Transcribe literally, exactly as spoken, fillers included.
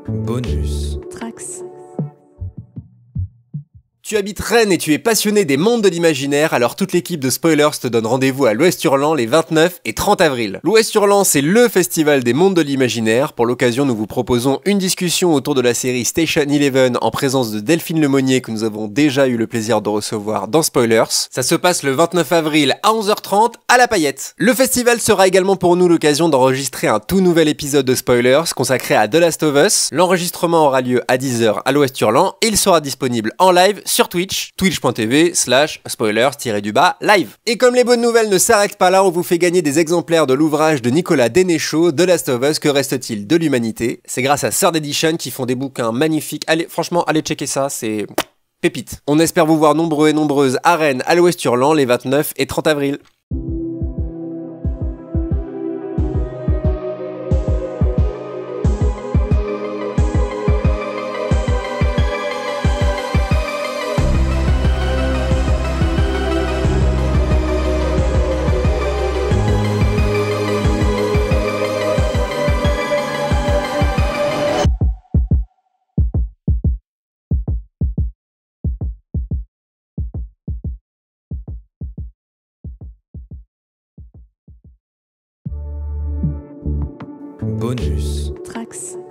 Bonus. Trax. Tu habites Rennes et tu es passionné des mondes de l'imaginaire, alors toute l'équipe de Spoilers te donne rendez-vous à l'Ouest Hurlant les vingt-neuf et trente avril. L'Ouest Hurlant, c'est le festival des mondes de l'imaginaire. Pour l'occasion, nous vous proposons une discussion autour de la série Station Eleven en présence de Delphine Lemonnier que nous avons déjà eu le plaisir de recevoir dans Spoilers. Ça se passe le vingt-neuf avril à onze heures trente à La Paillette. Le festival sera également pour nous l'occasion d'enregistrer un tout nouvel épisode de Spoilers consacré à The Last of Us. L'enregistrement aura lieu à dix heures à l'Ouest Hurlant et il sera disponible en live sur Twitch, twitch.tv slash spoilers-du-bas live. Et comme les bonnes nouvelles ne s'arrêtent pas là, on vous fait gagner des exemplaires de l'ouvrage de Nicolas Dénéchaud, The Last of Us, que reste-t-il de l'humanité? C'est grâce à Third Edition qui font des bouquins magnifiques. Allez, franchement, allez checker ça, c'est pépite. On espère vous voir nombreux et nombreuses à Rennes, à l'Ouest Hurlant, les vingt-neuf et trente avril. Bonus. Trax.